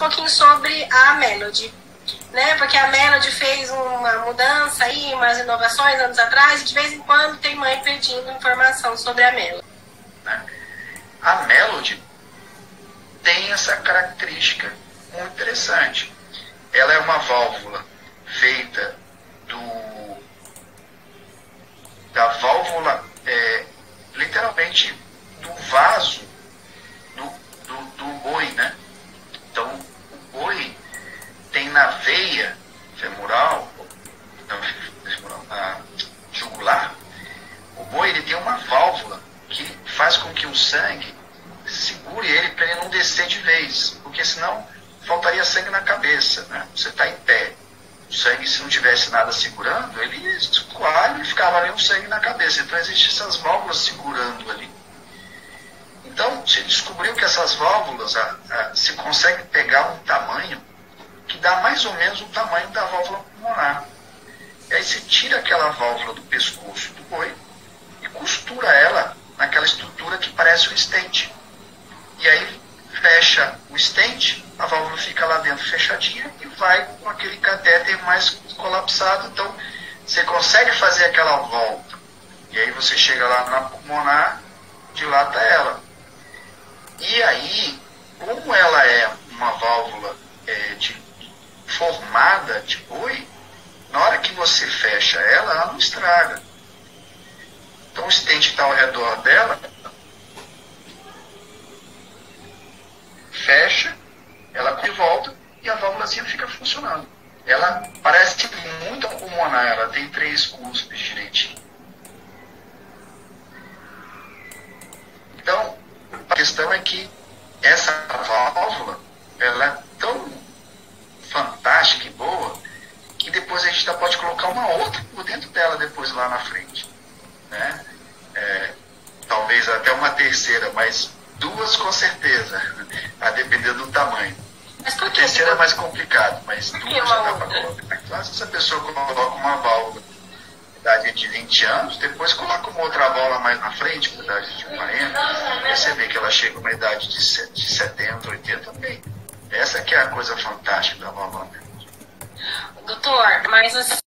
pouquinho sobre a Melody, né? Porque a Melody fez uma mudança aí, umas inovações anos atrás, e de vez em quando tem mãe pedindo informação sobre a Melody. A Melody tem essa característica muito interessante. Ela é uma válvula feita da válvula, literalmente do vaso do boi, né? Então, o boi tem na veia femoral, na jugular, o boi ele tem uma válvula que faz com que o sangue segure ele para ele não descer de vez, porque senão faltaria sangue na cabeça, né? Você está em pé, o sangue, se não tivesse nada segurando, ele ia escoar e ficava ali um sangue na cabeça. Então existem essas válvulas segurando ali. Então se descobriu que essas válvulas se consegue pegar um tamanho que dá mais ou menos o tamanho da válvula pulmonar. E aí você tira aquela válvula do pescoço do boi e costura ela naquela estrutura que parece um stent. E aí fecha o stent, a válvula fica lá dentro fechadinha e vai com aquele catéter mais colapsado. Então você consegue fazer aquela volta. E aí você chega lá na pulmonar, dilata ela. E aí, como ela é uma válvula formada de boi, na hora que você fecha ela não estraga. Então o stent está ao redor dela, fecha, ela de volta e a válvulazinha fica funcionando. Ela parece muito a pulmonar, ela tem 3 cúspides direitinho. Então, a questão é que essa válvula, ela é tão fantástica e boa, que depois a gente ainda pode colocar uma outra por dentro dela depois lá na frente, né? Talvez até uma terceira, mas 2 com certeza, a depender do tamanho. Mas por A que? terceira é mais complicado, mas 2 já dá outra? para colocar. Então, se a pessoa coloca uma válvula na idade de 20 anos, depois coloca uma outra válvula mais na frente, com idade de 40, você vê que ela chega a uma idade de 70, 80 também. Essa que é a coisa fantástica da válvula. Doutor, mas assim,